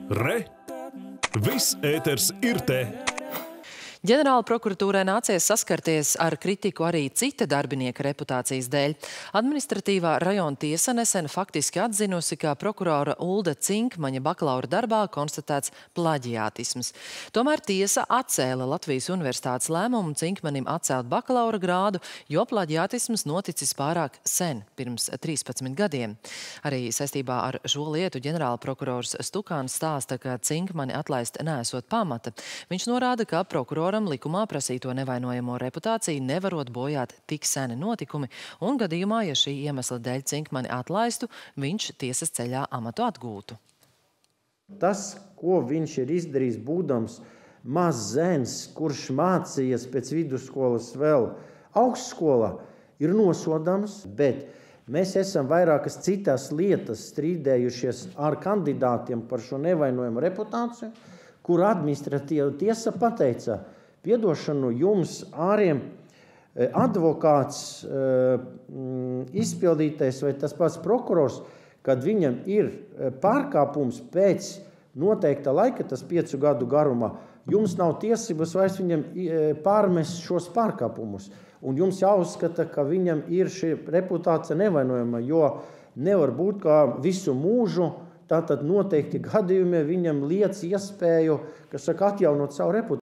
Re! Viss ēters ir te! Ģenerāla prokuratūrai nācies saskarties ar kritiku arī cita darbinieka reputācijas dēļ. Administratīvā rajona tiesa nesen faktiski atzinusi, ka prokurora Ulda Cinkmaņa bakalaura darbā konstatēts plaģiātisms. Tomēr tiesa atcēla Latvijas Universitātes lēmumu Cinkmanim atcelt bakalaura grādu, jo plaģiātisms noticis pārāk sen, pirms 13 gadiem. Arī saistībā ar šo lietu ģenerāla prokurors Stukāns stāsta, ka Cinkmani atlaist neesot pamata. Viņš norāda, ka prokuroram likumā prasīto nevainojamo reputāciju nevarot bojāt tik seni notikumi, un gadījumā, ja šī iemesla dēļ Cinkmani atlaistu, viņš tiesas ceļā amatu atgūtu. Tas, ko viņš ir izdarījis, būdams mazs zēns, kurš mācījies pēc vidusskolas vēl augstskolā, ir nosodāms, bet mēs esam vairākas citas lietas strīdējušies ar kandidātiem par šo nevainojumu reputāciju, kur administratīva tiesa pateica, piedošanu jums āriem advokāts, izpildītais vai tas pats prokurors, kad viņam ir pārkāpums pēc noteikta laika, tas 5 gadu garumā, jums nav tiesības vairs viņam pārmest šos pārkāpumus. Un jums jāuzskata, ka viņam ir šī reputācija nevainojama, jo nevar būt, ka visu mūžu tātad noteikti gadījumi viņam liec iespēju, kas saka, atjaunot savu reputāciju.